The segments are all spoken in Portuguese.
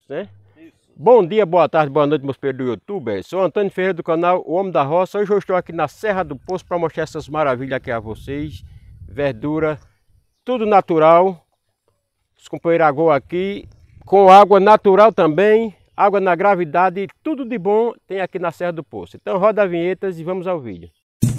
né? Isso. Bom dia, boa tarde, boa noite, meus pelos do YouTube. Sou Antônio Ferreira do canal O Homem da Roça. Hoje eu estou aqui na Serra do Poço para mostrar essas maravilhas aqui a vocês. Verdura, tudo natural. Os companheiros agou aqui, com água natural também, água na gravidade, tudo de bom tem aqui na Serra do Poço. Então roda a vinhetas e vamos ao vídeo.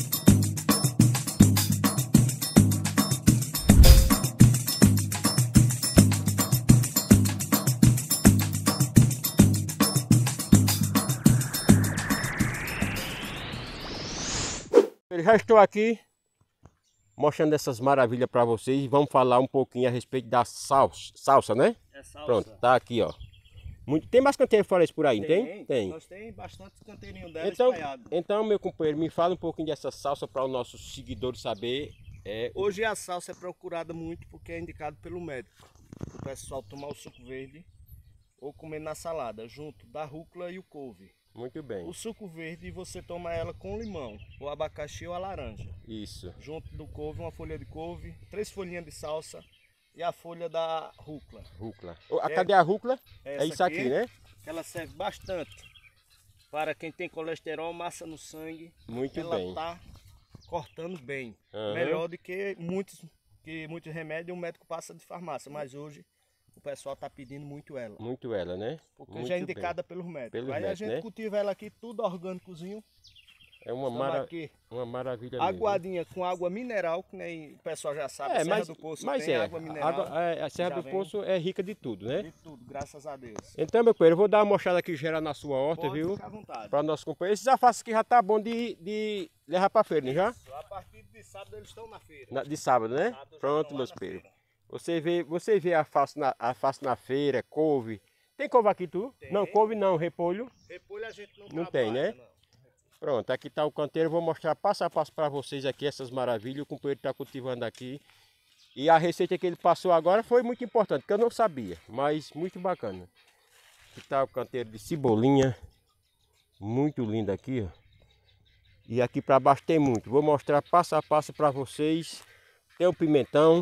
Eu já estou aqui mostrando essas maravilhas para vocês e vamos falar um pouquinho a respeito da salsa, né? É salsa. Pronto, tá aqui, ó. Tem mais canteiro fora isso por aí, tem? Tem. Nós temos bastante canteirinho dela espalhado. Então, meu companheiro, me fala um pouquinho dessa salsa para os nossos seguidores saber. Hoje a salsa é procurada muito porque é indicado pelo médico. O pessoal tomar o suco verde ou comer na salada, junto da rúcula e o couve. Muito bem. O suco verde você toma ela com limão, o abacaxi ou a laranja. Isso. Junto do couve, uma folha de couve, 3 folhinhas de salsa e a folha da rúcula. Rúcula. Cadê a rúcula? Essa É isso aqui, né? Ela serve bastante para quem tem colesterol, massa no sangue. Muito ela bem. Tá cortando bem. Uhum. Melhor do que muitos remédios o médico passa de farmácia, mas hoje o pessoal está pedindo muito ela. Muito ela, né? Porque muito já é indicada pelos médicos. Aí a gente, né? cultiva ela aqui, tudo orgânicozinho. É uma maravilha aguadinha mesmo. Com água mineral, que nem o pessoal já sabe. A Serra do Poço tem água mineral. A Serra do Poço é rica de tudo, né? De tudo, graças a Deus. Então, meu companheiro, eu vou dar uma mostrada aqui geral na sua horta, Pode viu? ficar à vontade. Para nossos companheiros. Esses alfaces aqui já tá bom de levar para feira, né? Já? A partir de sábado eles estão na feira. De sábado, né? Sábado, pronto, meus companheiros. Você vê a face na feira, couve. Tem couve aqui, tu? Tem. Não, couve não, repolho. Repolho a gente não trabalha, tem, né? Não. Pronto, aqui está o canteiro. Eu vou mostrar passo a passo para vocês aqui essas maravilhas. O companheiro está cultivando aqui. E a receita que ele passou agora foi muito importante, que eu não sabia, mas muito bacana. Aqui está o canteiro de cebolinha. Muito lindo aqui, ó. E aqui para baixo tem muito. Vou mostrar passo a passo para vocês. Tem o pimentão.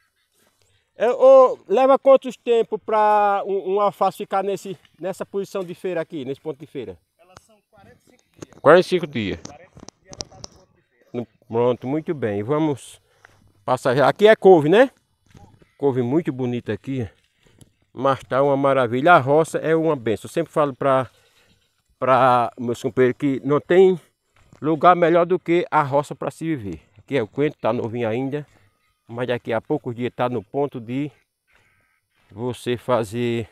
Leva quantos tempos para um alface ficar nessa posição de feira aqui, nesse ponto de feira? Elas são 45 dias. 45 dias. 45 dias ela está no ponto de feira. Pronto, muito bem. Vamos passar já. Aqui é couve, né? Couve muito bonita aqui. Mas tá uma maravilha. A roça é uma benção. Eu sempre falo para meus companheiros que não tem lugar melhor do que a roça para se viver. Aqui é o coentro, tá novinho ainda. Mas daqui a poucos dias está no ponto de você fazer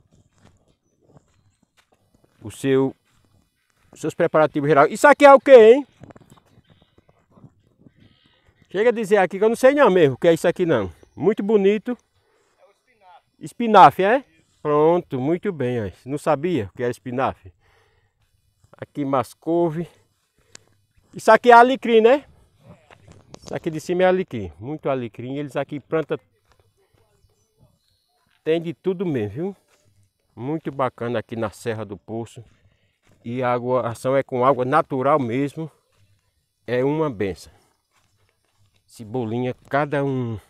seus preparativos gerais. Isso aqui é o que, hein? Chega a dizer aqui que eu não sei não mesmo o que é isso aqui não. Muito bonito. É o espinafre. Espinafre, é? Isso. Pronto, muito bem. Ó. Não sabia o que era espinafre. Aqui mais couve. Isso aqui é alecrim, né? Isso aqui de cima é alecrim, muito alecrim. Eles aqui plantam, tem de tudo mesmo, viu? Muito bacana aqui na Serra do Poço. E a ação é com água natural mesmo. É uma benção. Cebolinha, cada uma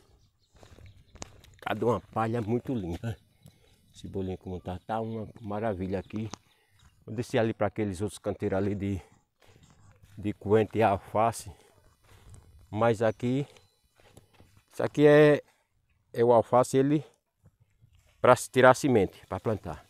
palha muito linda. Cebolinha como tá uma maravilha aqui. Vou descer ali para aqueles outros canteiros ali de coentro e alface. Mas aqui, isso aqui é o alface, ele para se tirar a semente, para plantar.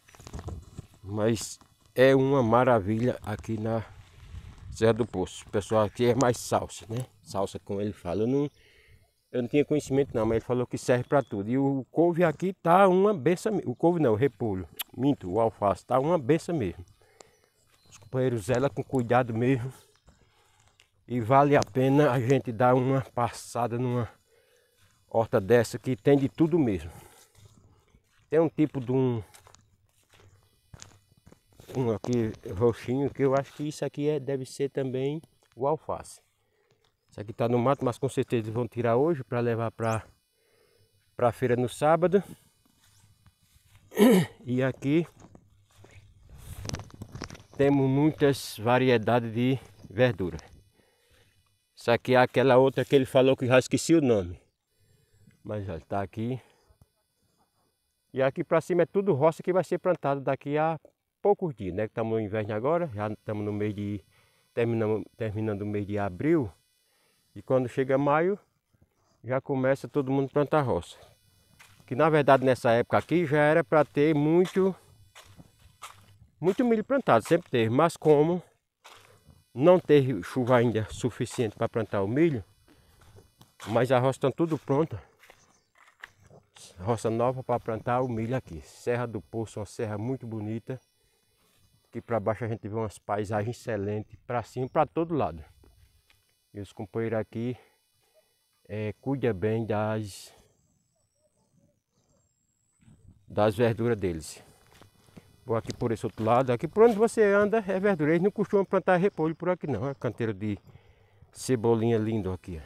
Mas é uma maravilha aqui na Serra do Poço. O pessoal aqui é mais salsa, né? Salsa, como ele fala. Eu não tinha conhecimento não, mas ele falou que serve para tudo. E o couve aqui tá uma benção. O couve não, o repolho. Minto, o alface tá uma benção mesmo. Os companheiros zelam com cuidado mesmo. E vale a pena a gente dar uma passada numa horta dessa que tem de tudo mesmo. Tem um tipo de um aqui roxinho que eu acho que isso aqui deve ser também o alface. Isso aqui está no mato, mas com certeza eles vão tirar hoje para levar para a feira no sábado. E aqui temos muitas variedades de verdura. Isso aqui é aquela outra que ele falou que já esqueci o nome. Mas já está aqui. E aqui para cima é tudo roça que vai ser plantado daqui a poucos dias, né? Que estamos no inverno agora, já estamos no mês de... terminando o mês de abril. E quando chega maio, já começa todo mundo a plantar roça. Que na verdade nessa época aqui já era para ter muito milho plantado, sempre teve. Mas como não teve chuva ainda suficiente para plantar o milho, mas a roça está tudo pronta. Roça nova para plantar o milho aqui. Serra do Poço, uma serra muito bonita. Aqui para baixo a gente vê umas paisagens excelentes, para cima, para todo lado. E os companheiros aqui cuidam bem das verduras deles. Vou aqui por esse outro lado. Aqui por onde você anda é verdura. Eles não costumam plantar repolho por aqui não. É canteiro de cebolinha lindo aqui.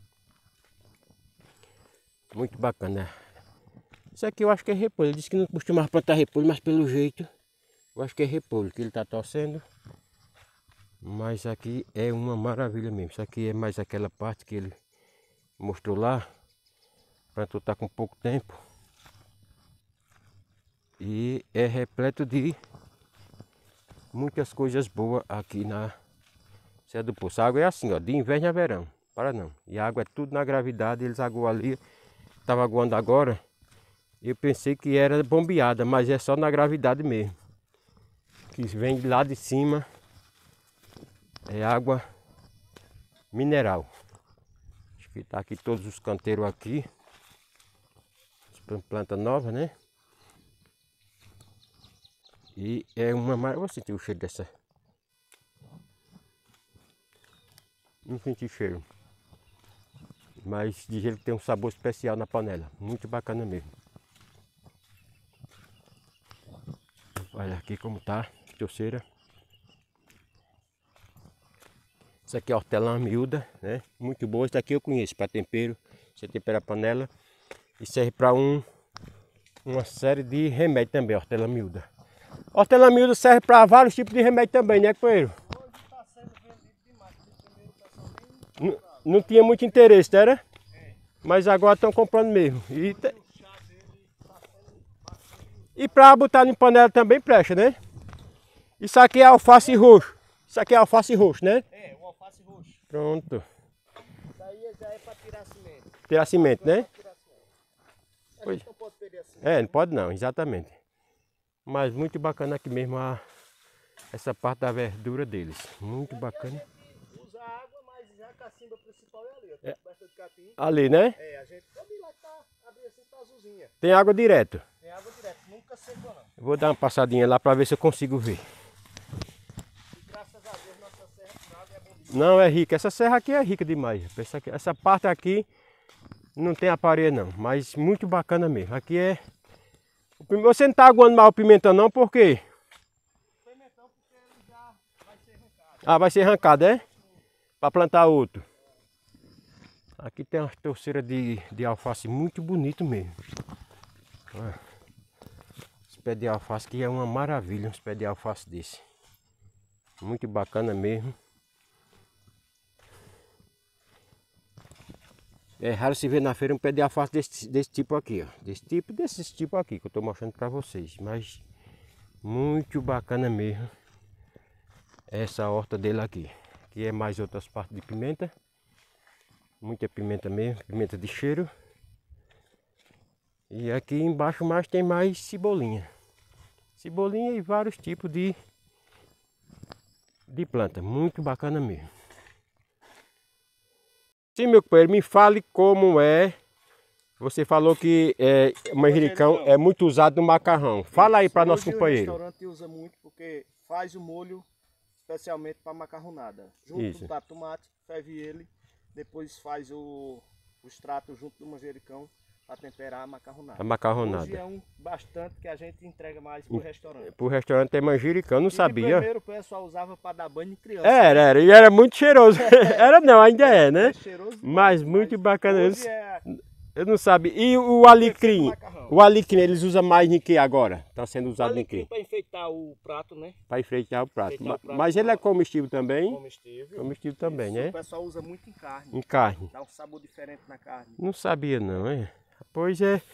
Muito bacana. Isso aqui eu acho que é repolho. Ele disse que não costumava plantar repolho, mas pelo jeito eu acho que é repolho que ele está torcendo. Mas aqui é uma maravilha mesmo. Isso aqui é mais aquela parte que ele mostrou lá. Plantou tá com pouco tempo. E é repleto de muitas coisas boas aqui na Serra do Poço. A água é assim, ó, de inverno a verão. Para não. E a água é tudo na gravidade. Eles aguam ali. Estava aguando agora. Eu pensei que era bombeada, mas é só na gravidade mesmo. Que vem de lá de cima. É água mineral. Acho que tá aqui todos os canteiros aqui. Planta nova, né? E é uma maravilha. Vou sentir o cheiro dessa. Não senti cheiro. Mas de jeito que tem um sabor especial na panela. Muito bacana mesmo. Olha aqui como tá. Torceira. Isso aqui é hortelã miúda, né? Muito boa. Isso aqui eu conheço para tempero. Você tempera a panela. E serve para uma série de remédios também, hortelã miúda. Hortelã miúda serve para vários tipos de remédio também, né, companheiro? Hoje está sendo vendido demais. Primeiro o pessoal Não tinha muito interesse, era? Mas agora estão comprando mesmo. E para botar em panela também presta, né? Isso aqui é alface roxo. Isso aqui é alface roxo, né? É, o alface roxo. Pronto. Isso aí já é para tirar cimento. Tirar cimento, né? A gente não pode perder assim. É, não pode não, exatamente. Mas muito bacana aqui mesmo essa parte da verdura deles. Muito bacana. A gente usa água, mas já a cacimba principal é ali. Ó, coberta de capim. Ali, né? É, a gente pode ir lá que tá abrindo assim, tá azulzinha. Tem água direto. Tem água direto, nunca secou não. Eu vou dar uma passadinha lá para ver se eu consigo ver. E graças a Deus nossa serra por água é bonita. Não, é rica. Essa serra aqui é rica demais. Essa parte aqui não tem aparelho não, mas muito bacana mesmo. Aqui é... Você não está aguando mal o pimentão não, por quê? O pimentão porque ele já vai ser arrancado. Ah, vai ser arrancado, é? Para plantar outro. Aqui tem uma torceira de alface muito bonito mesmo. Olha. Esse pé de alface aqui é uma maravilha, uns pés de alface desse. Muito bacana mesmo. É raro se ver na feira um pé de alface desse tipo aqui, ó. Desses tipo aqui que eu estou mostrando para vocês. Mas muito bacana mesmo essa horta dele aqui. Aqui é mais outras partes de pimenta. Muita pimenta mesmo, pimenta de cheiro. E aqui embaixo mais tem mais cebolinha. Cebolinha e vários tipos de planta. Muito bacana mesmo. Sim, meu companheiro, me fale como é. Você falou que manjericão é muito usado no macarrão. Fala aí para nosso companheiro. O restaurante usa muito porque faz o molho especialmente para macarronada. Junto tá tomate, ferve ele, depois faz o extrato junto do manjericão para temperar a macarronada. A macarronada. Hoje é bastante que a gente entrega mais para o restaurante. Para o restaurante é manjericão, não sabia. Primeiro o pessoal usava para dar banho em criança. E era muito cheiroso. Era não, ainda é, né? É cheiroso, mas muito bacana. Hoje Eu não sabia. E o alecrim? O alecrim eles usam mais em que agora? Está sendo usado em que? Para enfeitar o prato, né? Para enfeitar o prato. Mas ele é comestível também? Comestível. Comestível também, né? O pessoal usa muito em carne. Em carne. Dá um sabor diferente na carne. Não sabia não, é? Pois é.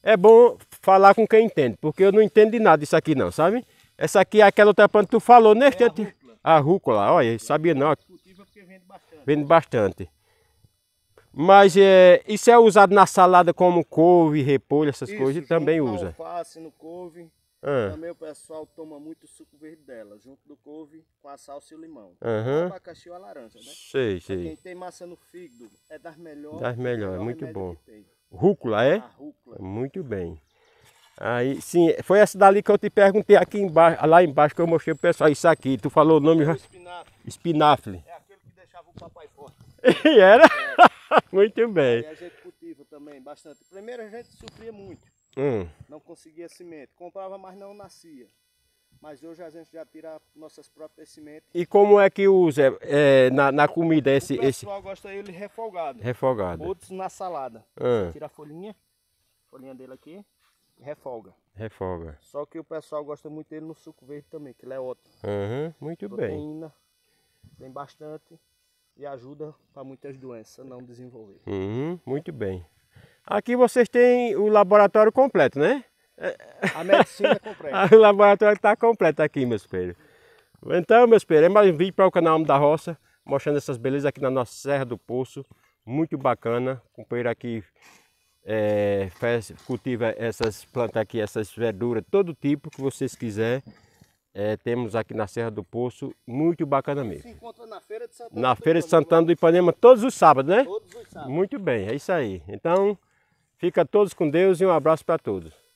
é bom falar com quem entende, porque eu não entendo de nada disso aqui não, sabe? Essa aqui é aquela outra planta que tu falou, né? A rúcula, olha, sabia não. Cultiva porque vende bastante. Vende bastante. Mas isso é usado na salada como couve, repolho, essas coisas, também usa. Alface, no couve. Ah. Também o pessoal toma muito suco verde dela, junto do couve com a salsa e o limão. Uhum. O abacaxi ou a laranja, né? Sei. Quem tem massa no fígado é das melhores. Das melhores, melhor muito bom. que tem. Rúcula, é? A rúcula. Muito bem. Aí, sim, foi essa dali que eu te perguntei aqui embaixo, lá embaixo que eu mostrei pro pessoal. Isso aqui, tu falou o nome já? Espinafre. Espinafre. É aquele que deixava o papai forte. E era? Muito bem. E a gente cultiva também bastante. Primeiro a gente sofria muito. Não conseguia semente. Comprava, mas não nascia. Mas hoje a gente já tira nossas próprias sementes. E como é que usa na comida esse? O pessoal gosta dele refogado. Refogado. Outros na salada. Tira a folhinha dele aqui, refoga. Refoga. Só que o pessoal gosta muito dele no suco verde também, que ele é ótimo. Muito bem. Proteína, tem bastante e ajuda para muitas doenças não desenvolver. Muito bem. Aqui vocês têm o laboratório completo, né? A medicina completa. O laboratório está completo aqui, meus filhos. Então, meus filhos, é mais um vídeo para o canal Homem da Roça, mostrando essas belezas aqui na nossa Serra do Poço. Muito bacana. O companheiro aqui cultiva essas plantas aqui, essas verduras, todo tipo que vocês quiserem. Temos aqui na Serra do Poço, muito bacana mesmo. Se encontra na Feira de Santana. Na Feira de Santana do Ipanema, todos os sábados, né? Todos os sábados. Muito bem, é isso aí. Então, fica todos com Deus e um abraço para todos.